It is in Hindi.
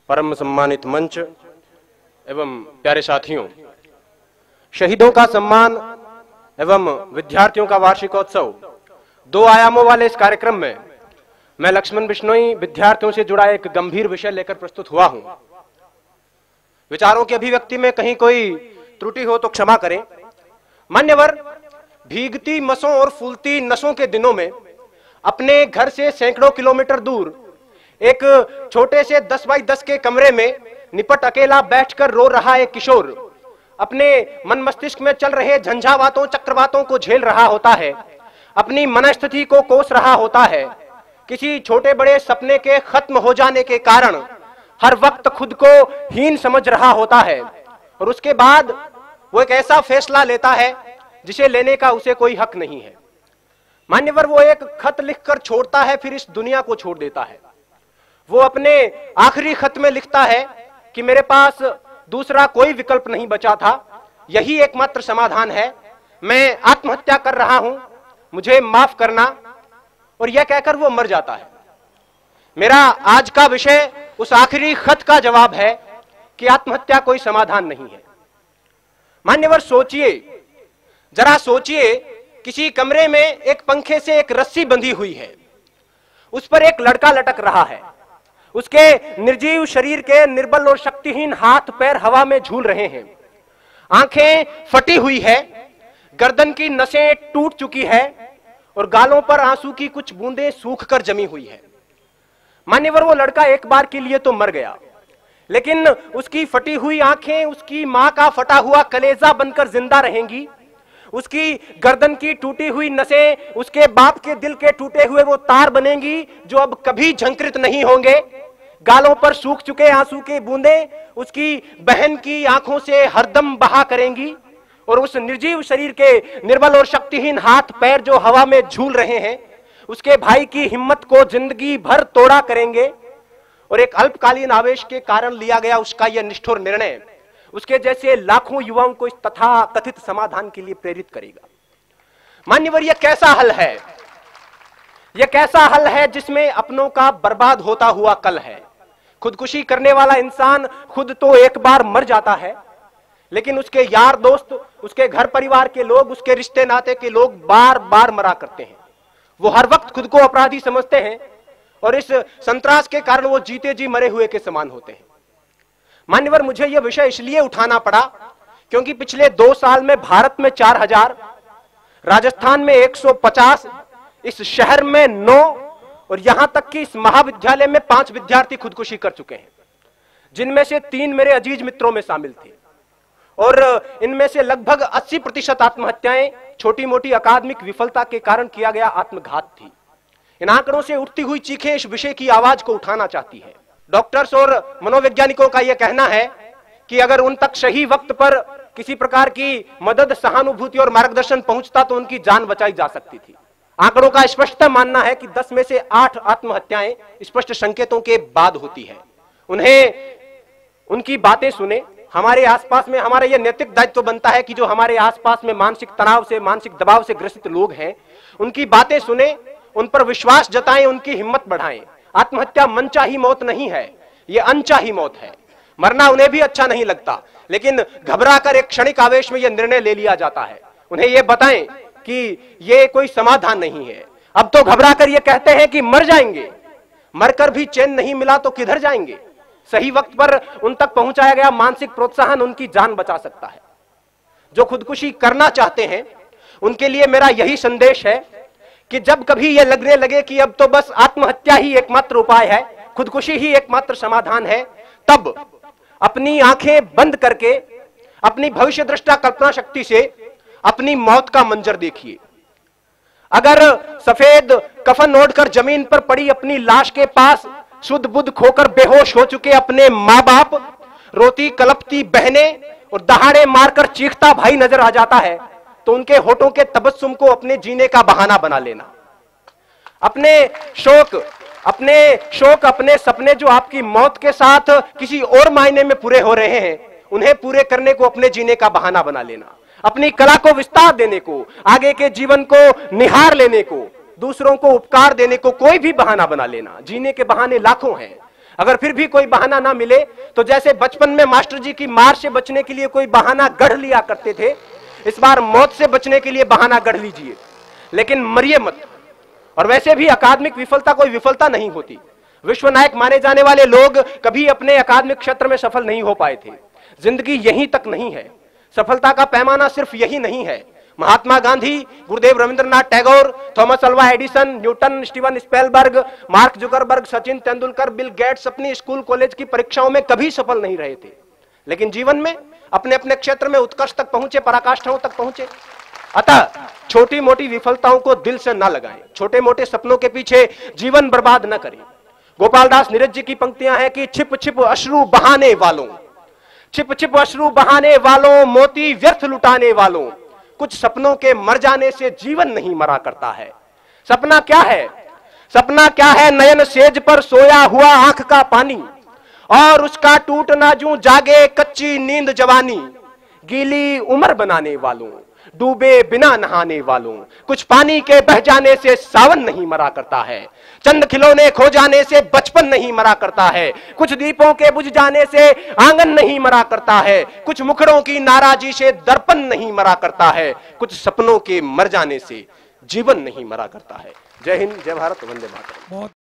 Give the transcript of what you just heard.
परम सम्मानित मंच एवं प्यारे साथियों, शहीदों का सम्मान एवं विद्यार्थियों का वार्षिकोत्सव दो आयामों वाले इस कार्यक्रम में मैं लक्ष्मण बिश्नोई विद्यार्थियों से जुड़ा एक गंभीर विषय लेकर प्रस्तुत हुआ हूं। विचारों की अभिव्यक्ति में कहीं कोई त्रुटि हो तो क्षमा करें। मान्यवर, भीगती मसों और फूलती नसों के दिनों में अपने घर से सैकड़ों किलोमीटर दूर एक छोटे से 10 बाई 10 के कमरे में निपट अकेला बैठकर रो रहा एक किशोर अपने मन मस्तिष्क में चल रहे झंझावातों चक्रवातों को झेल रहा होता है, अपनी मनस्थिति को कोस रहा होता है। किसी छोटे बड़े सपने के खत्म हो जाने के कारण हर वक्त खुद को हीन समझ रहा होता है और उसके बाद वो एक ऐसा फैसला लेता है जिसे लेने का उसे कोई हक नहीं है। मान्यवर, वो एक खत लिखकर छोड़ता है, फिर इस दुनिया को छोड़ देता है। वो अपने आखिरी खत में लिखता है कि मेरे पास दूसरा कोई विकल्प नहीं बचा था, यही एकमात्र समाधान है, मैं आत्महत्या कर रहा हूं, मुझे माफ करना। और यह कहकर वो मर जाता है। मेरा आज का विषय उस आखिरी खत का जवाब है कि आत्महत्या कोई समाधान नहीं है। मान्यवर, सोचिए, जरा सोचिए, किसी कमरे में एक पंखे से एक रस्सी बंधी हुई है, उस पर एक लड़का लटक रहा है, उसके निर्जीव शरीर के निर्बल और शक्तिहीन हाथ पैर हवा में झूल रहे हैं, आंखें फटी हुई है, गर्दन की नसें टूट चुकी है और गालों पर आंसू की कुछ बूंदें सूखकर जमी हुई है। मान्यवर, वो लड़का एक बार के लिए तो मर गया, लेकिन उसकी फटी हुई आंखें उसकी मां का फटा हुआ कलेजा बनकर जिंदा रहेंगी। उसकी गर्दन की टूटी हुई नसें उसके बाप के दिल के टूटे हुए वो तार बनेंगी जो अब कभी झंकृत नहीं होंगे। गालों पर सूख चुके आंसू की बूंदें उसकी बहन की आंखों से हरदम बहा करेंगी और उस निर्जीव शरीर के निर्बल और शक्तिहीन हाथ पैर जो हवा में झूल रहे हैं उसके भाई की हिम्मत को जिंदगी भर तोड़ा करेंगे। और एक अल्पकालीन आवेश के कारण लिया गया उसका यह निष्ठुर निर्णय उसके जैसे लाखों युवाओं को इस तथा कथित समाधान के लिए प्रेरित करेगा। मान्यवर, यह कैसा हल है? यह कैसा हल है जिसमें अपनों का बर्बाद होता हुआ कल है। खुदकुशी करने वाला इंसान खुद तो एक बार मर जाता है, लेकिन उसके यार दोस्त, उसके घर परिवार के लोग, उसके रिश्ते नाते के लोग बार बार मरा करते हैं। वो हर वक्त खुद को अपराधी समझते हैं और इस संतरास के कारण वो जीते जी मरे हुए के समान होते हैं। मान्यवर, मुझे यह विषय इसलिए उठाना पड़ा क्योंकि पिछले 2 साल में भारत में 4000, राजस्थान में 150, इस शहर में 9 और यहां तक कि इस महाविद्यालय में 5 विद्यार्थी खुदकुशी कर चुके हैं, जिनमें से 3 मेरे अजीज मित्रों में शामिल थे। और इनमें से लगभग 80% आत्महत्याएं छोटी मोटी अकादमिक विफलता के कारण किया गया आत्मघात थी। इन आंकड़ों से उठती हुई चीखें इस विषय की आवाज को उठाना चाहती है। डॉक्टर्स और मनोवैज्ञानिकों का यह कहना है कि अगर उन तक सही वक्त पर किसी प्रकार की मदद, सहानुभूति और मार्गदर्शन पहुंचता तो उनकी जान बचाई जा सकती थी। आंकड़ों का स्पष्ट मानना है कि 10 में से 8 आत्महत्याएं स्पष्ट संकेतों के बाद होती है। उन्हें उनकी बातें सुने। हमारे आसपास में हमारा यह नैतिक दायित्व बनता है कि जो हमारे आसपास में मानसिक तनाव से, मानसिक दबाव से ग्रसित लोग हैं, उनकी बातें सुने, उन पर विश्वास जताएं, उनकी हिम्मत बढ़ाएं। आत्महत्या मनचाही मौत नहीं है, यह अनचाही मौत है। मरना उन्हें भी अच्छा नहीं लगता, लेकिन घबराकर एक क्षणिक आवेश में यह निर्णय ले लिया जाता है। उन्हें यह बताएं कि यह कोई समाधान नहीं है। अब तो घबराकर यह कहते हैं कि मर जाएंगे, मरकर भी चैन नहीं मिला तो किधर जाएंगे। सही वक्त पर उन तक पहुंचाया गया मानसिक प्रोत्साहन उनकी जान बचा सकता है। जो खुदकुशी करना चाहते हैं उनके लिए मेरा यही संदेश है कि जब कभी यह लगने लगे कि अब तो बस आत्महत्या ही एकमात्र उपाय है, खुदकुशी ही एकमात्र समाधान है, तब अपनी आंखें बंद करके अपनी भविष्य दृष्टा कल्पना शक्ति से अपनी मौत का मंजर देखिए। अगर सफेद कफन ओढ़कर जमीन पर पड़ी अपनी लाश के पास शुद्ध बुद्ध खोकर बेहोश हो चुके अपने मां बाप, रोती कलपती बहनें और दहाड़े मारकर चीखता भाई नजर आ जाता है तो उनके होठों के तबस्सुम को अपने जीने का बहाना बना लेना। अपने शोक, अपने सपने जो आपकी मौत के साथ किसी और मायने में पूरे हो रहे हैं, उन्हें पूरे करने को अपने जीने का बहाना बना लेना। अपनी कला को विस्तार देने को, आगे के जीवन को निहार लेने को, दूसरों को उपकार देने को कोई भी बहाना बना लेना। जीने के बहाने लाखों हैं। अगर फिर भी कोई बहाना ना मिले तो जैसे बचपन में मास्टर जी की मार से बचने के लिए कोई बहाना गढ़ लिया करते थे, इस बार मौत से बचने के लिए बहाना गढ़ लीजिए, लेकिन मरिए मत। और वैसे भी अकादमिक विफलता कोई विफलता नहीं होती। विश्व नायक माने जाने वाले लोग कभी अपने अकादमिक क्षेत्र में सफल नहीं हो पाए थे। जिंदगी यहीं तक नहीं है, सफलता का पैमाना सिर्फ यही नहीं है। Mahatma Gandhi, Gurudev Rabindranath Tagore, Thomas Alva Edison, Newton, Steven Spielberg, Mark Zuckerberg, Sachin Tendulkar, Bill Gates अपनी स्कूल कॉलेज की परीक्षाओं में कभी सफल नहीं रहे थे, लेकिन जीवन में अपने अपने क्षेत्र में उत्कर्ष तक पहुंचे, पराकाष्ठाओं तक पहुंचे। अतः छोटी मोटी विफलताओं को दिल से न लगाएं, छोटे मोटे सपनों के पीछे जीवन बर्बाद न करें। गोपाल दास नीरज जी की पंक्तियां हैं कि छिप छिप अश्रु बहाने वालों, छिप छिप अश्रु बहाने वालों, मोती व्यर्थ लुटाने वालों, कुछ सपनों के मर जाने से जीवन नहीं मरा करता है। सपना क्या है? सपना क्या है? नयन सेज पर सोया हुआ आंख का पानी, और उसका टूटना जूं जागे कच्ची नींद जवानी, गीली उम्र बनाने वालों, डूबे बिना नहाने वालों, कुछ पानी के बह जाने से सावन नहीं मरा करता है, चंद खिलौने खो जाने से बचपन नहीं मरा करता है, कुछ दीपों के बुझ जाने से आंगन नहीं मरा करता है, कुछ मुखड़ों की नाराजी से दर्पण नहीं मरा करता है, कुछ सपनों के मर जाने से जीवन नहीं मरा करता है। जय हिंद, जय भारत, वंदे मातरम।